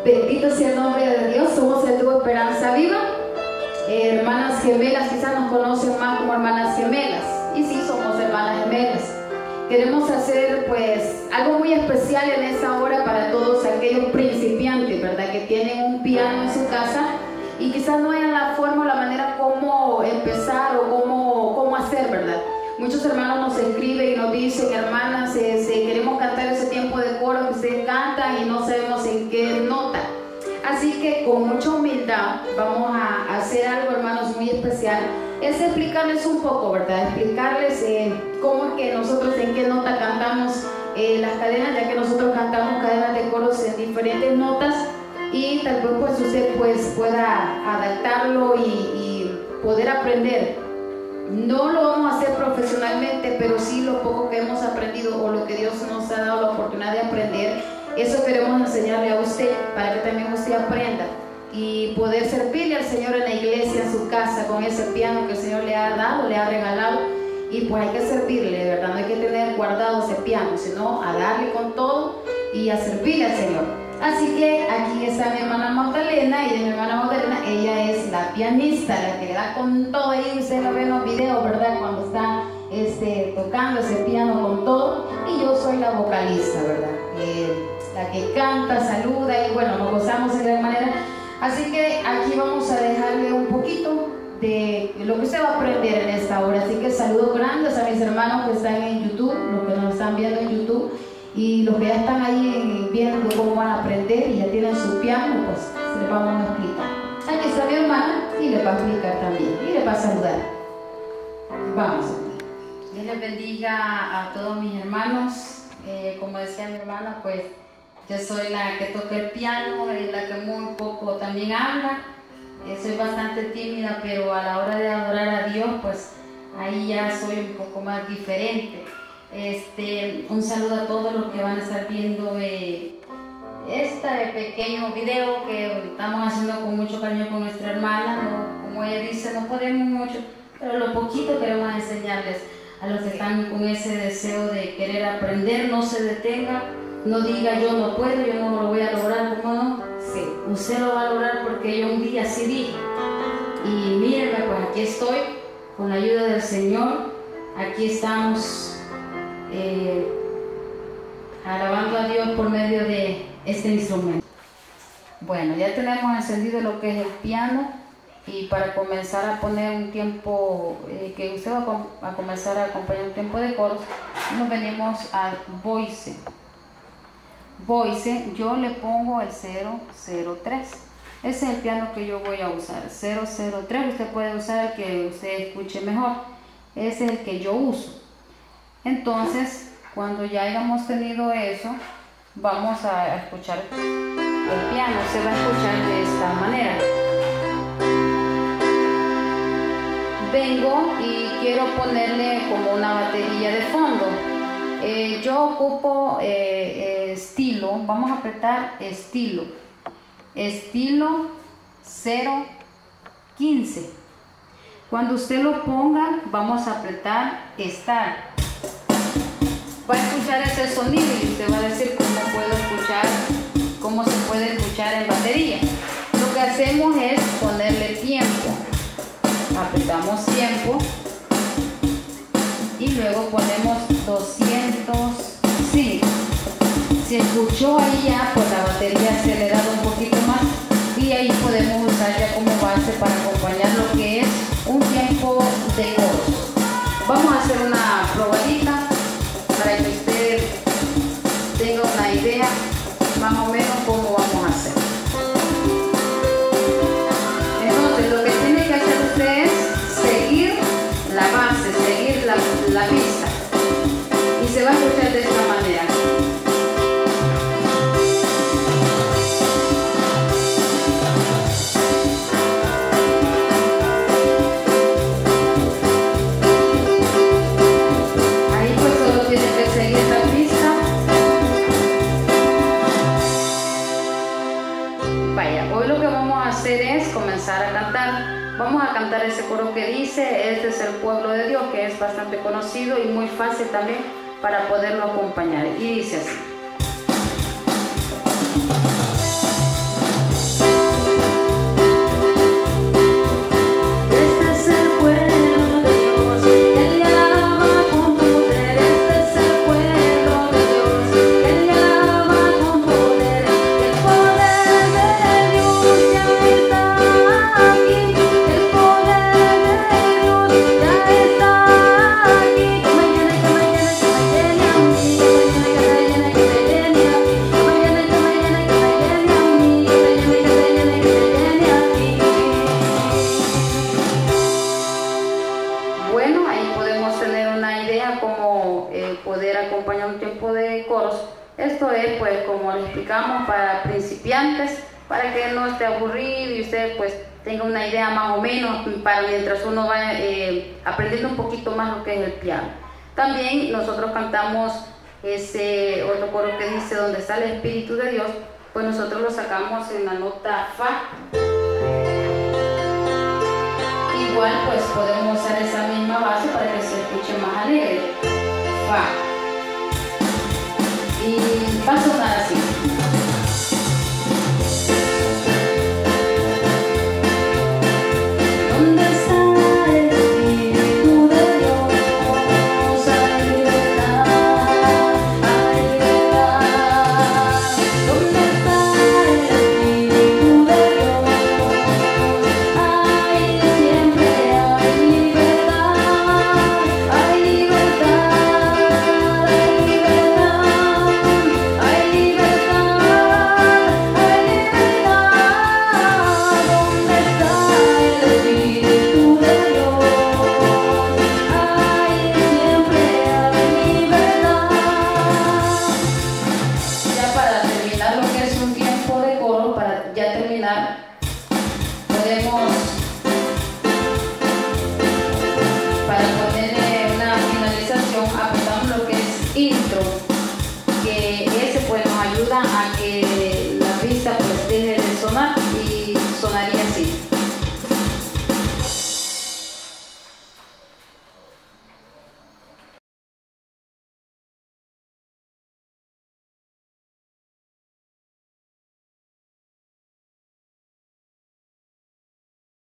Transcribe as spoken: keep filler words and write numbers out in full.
Bendito sea el nombre de Dios. Somos el dúo Esperanza Viva, eh, hermanas gemelas. Quizás nos conocen más como hermanas gemelas, y sí, somos hermanas gemelas. Queremos hacer pues algo muy especial en esta hora para todos aquellos principiantes, ¿verdad?, que tienen un piano en su casa y quizás no hayan la forma o la manera cómo empezar o cómo, cómo hacer, ¿verdad? Muchos hermanos nos escriben y nos dicen: hermanas, eh, eh, queremos cantar ese tiempo de coro que ustedes cantan y no sabemos en qué nota. Así que con mucha humildad vamos a hacer algo, hermanos, muy especial. Es explicarles un poco, ¿verdad? Explicarles eh, cómo es que nosotros, en qué nota cantamos eh, las cadenas, ya que nosotros cantamos cadenas de coros en diferentes notas, y tal vez pues usted pues pueda adaptarlo y, y poder aprender. No lo vamos a hacer profesionalmente, pero sí lo poco que hemos aprendido o lo que Dios nos ha dado la oportunidad de aprender, eso queremos enseñarle a usted para que también usted aprenda y poder servirle al Señor en la iglesia, en su casa, con ese piano que el Señor le ha dado, le ha regalado. Y pues hay que servirle, ¿verdad? No hay que tener guardado ese piano, sino a darle con todo y a servirle al Señor. Así que aquí está mi hermana Magdalena, y de mi hermana Magdalena, ella es la pianista, la que le da con todo. Ahí usted lo ve en los videos, ¿verdad?, cuando está este, tocando ese piano con todo. Y yo soy la vocalista, ¿verdad?, eh, la que canta, saluda, y bueno, nos gozamos de gran manera. Así que aquí vamos a dejarle un poquito de lo que usted va a aprender en esta hora. Así que saludos grandes a mis hermanos que están en YouTube, los que nos están viendo en YouTube, y los que ya están ahí viendo cómo van a aprender y ya tienen su piano, pues les vamos a explicar. Aquí está mi hermana y les va a explicar también y les va a saludar. Vamos. Dios les bendiga a todos mis hermanos. Eh, como decía mi hermana, pues yo soy la que toca el piano y la que muy poco también habla. Eh, soy bastante tímida, pero a la hora de adorar a Dios, pues ahí ya soy un poco más diferente. Este, un saludo a todos los que van a estar viendo eh, este pequeño video que estamos haciendo con mucho cariño con nuestra hermana. No, como ella dice, no podemos mucho, pero lo poquito queremos enseñarles a los que están con ese deseo de querer aprender. No se detenga, no diga yo no puedo, yo no lo voy a lograr. ¿Cómo no? Sí, usted lo va a lograr, porque yo un día sí dije. Y mírenme, pues aquí estoy con la ayuda del Señor. Aquí estamos Eh, alabando a Dios por medio de este instrumento. Bueno, ya tenemos encendido lo que es el piano, y para comenzar a poner un tiempo eh, que usted va a, a comenzar a acompañar un tiempo de coros, nos venimos al voice. Voice, yo le pongo el cero cero tres. Ese es el piano que yo voy a usar, cero cero tres. Usted puede usar el que usted escuche mejor. Ese es el que yo uso. Entonces, cuando ya hayamos tenido eso, vamos a escuchar el piano. Se va a escuchar de esta manera. Vengo y quiero ponerle como una batería de fondo. Eh, yo ocupo eh, eh, estilo, vamos a apretar estilo. Estilo cero quince. Cuando usted lo ponga, vamos a apretar Start. Va a escuchar ese sonido y usted va a decir cómo puedo escuchar, cómo se puede escuchar en batería. Lo que hacemos es ponerle tiempo. Apretamos tiempo y luego ponemos doscientos cinco. Si escuchó ahí ya, pues la batería acelerada un poquito más, y ahí podemos usar ya como base para acompañar lo que es un tiempo de coros. Vamos a hacer una probadita para que usted tenga una idea más o menos cómo vamos a hacer. Entonces, lo que tiene que hacer usted es seguir la base, seguir la, la pista, y se va a escuchar de esta manera. Es comenzar a cantar. Vamos a cantar ese coro que dice: este es el pueblo de Dios, que es bastante conocido y muy fácil también para poderlo acompañar, y dice así. estudiantes para que no esté aburrido y usted pues tenga una idea más o menos para mientras uno va eh, aprendiendo un poquito más lo que es el piano. También nosotros cantamos ese otro coro que dice donde está el Espíritu de Dios, pues nosotros lo sacamos en la nota Fa. Igual pues podemos usar esa misma base para que se escuche más alegre. Fa. Y va a sonar así.